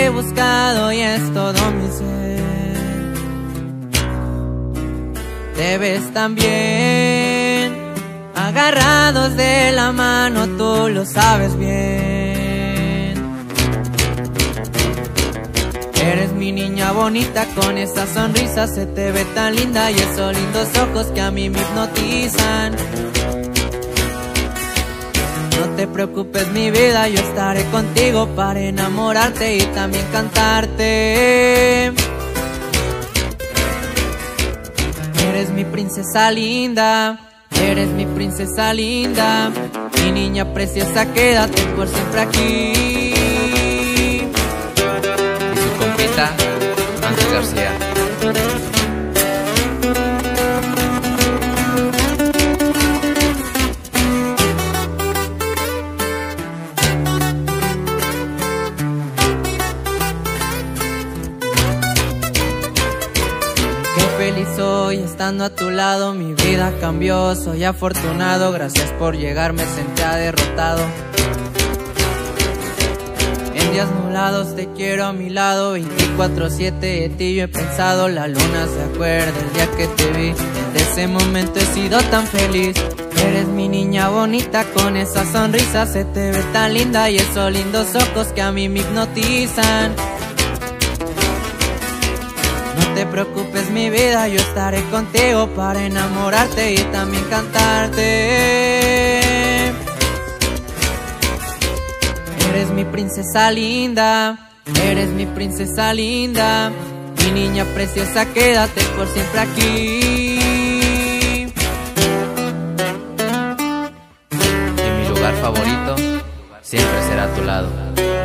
he buscado y es todo mi ser. Te ves tan bien, agarrados de la mano, tú lo sabes bien. Eres mi niña bonita con esa sonrisa, se te ve tan linda y esos lindos ojos que a mí me hipnotizan. No te preocupes mi vida, yo estaré contigo para enamorarte y también cantarte. Eres mi princesa linda, eres mi princesa linda, mi niña preciosa, quédate por siempre aquí. Y su compita, Ángel García. Feliz soy estando a tu lado, mi vida cambió, soy afortunado, gracias por llegar, me sentía derrotado. En días nublados te quiero a mi lado, 24/7 de ti yo he pensado, la luna se acuerda el día que te vi, desde ese momento he sido tan feliz. Eres mi niña bonita con esa sonrisa, se te ve tan linda y esos lindos ojos que a mí me hipnotizan. No te preocupes mi vida, yo estaré contigo para enamorarte y también cantarte. Eres mi princesa linda, eres mi princesa linda, mi niña preciosa, quédate por siempre aquí. Y mi lugar favorito siempre será a tu lado.